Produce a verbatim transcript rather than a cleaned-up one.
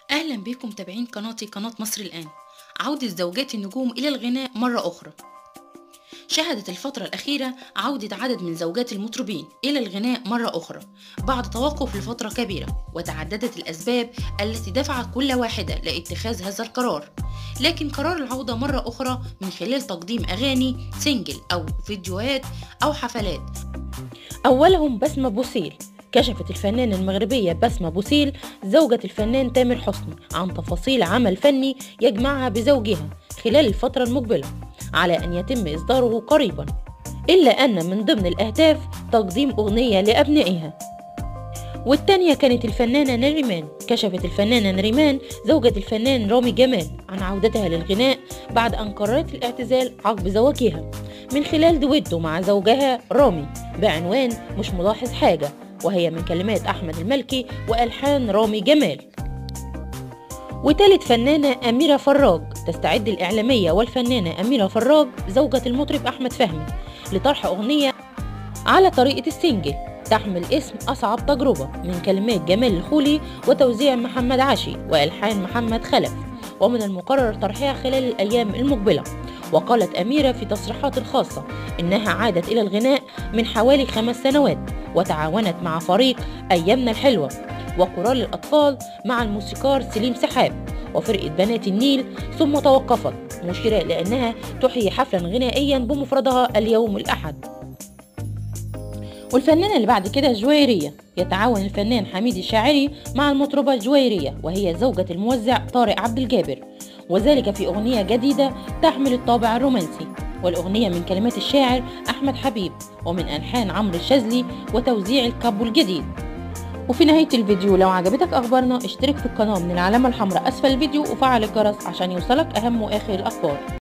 أهلا بكم متابعين قناتي قناة مصر الآن. عودة زوجات النجوم إلى الغناء مرة أخرى. شهدت الفترة الأخيرة عودة عدد من زوجات المطربين إلى الغناء مرة أخرى بعد توقف لفترة كبيرة، وتعددت الأسباب التي دفعت كل واحدة لاتخاذ هذا القرار. لكن قرار العودة مرة أخرى من خلال تقديم أغاني سينجل أو فيديوهات أو حفلات. أولهم بسمة بوسيل. كشفت الفنانة المغربية بسمة بوسيل زوجة الفنان تامر حسني عن تفاصيل عمل فني يجمعها بزوجها خلال الفترة المقبلة، على أن يتم إصداره قريبا، إلا أن من ضمن الأهداف تقديم أغنية لأبنائها. والتانية كانت الفنانة نريمان. كشفت الفنانة نريمان زوجة الفنان رامي جمال عن عودتها للغناء بعد أن قررت الاعتزال عقب زواجها، من خلال دويتو مع زوجها رامي بعنوان مش ملاحظ حاجة، وهي من كلمات أحمد الملكي وألحان رامي جمال. وتالت فنانة أميرة فراج. تستعد الإعلامية والفنانة أميرة فراج زوجة المطرب أحمد فهمي لطرح أغنية على طريقة السنجل تحمل اسم أصعب تجربة، من كلمات جمال الخولي وتوزيع محمد عاشي وألحان محمد خلف، ومن المقرر طرحها خلال الأيام المقبلة. وقالت أميرة في تصريحات خاصة إنها عادت إلى الغناء من حوالي خمس سنوات، وتعاونت مع فريق أيامنا الحلوة وقرار الأطفال مع الموسيقار سليم سحاب وفرقة بنات النيل، ثم توقفت، مشيرة لأنها تحيي حفلا غنائيا بمفردها اليوم الأحد. والفنانة اللي بعد كده جويرية. يتعاون الفنان حميد الشاعري مع المطربة جويرية، وهي زوجة الموزع طارق عبد الجابر، وذلك في أغنية جديدة تحمل الطابع الرومانسي. والأغنية من كلمات الشاعر أحمد حبيب ومن ألحان عمرو الشاذلي وتوزيع الكابو الجديد. وفي نهاية الفيديو لو عجبتك أخبارنا اشترك في القناة من العلامة الحمراء أسفل الفيديو وفعل الجرس عشان يوصلك أهم وآخر الأخبار.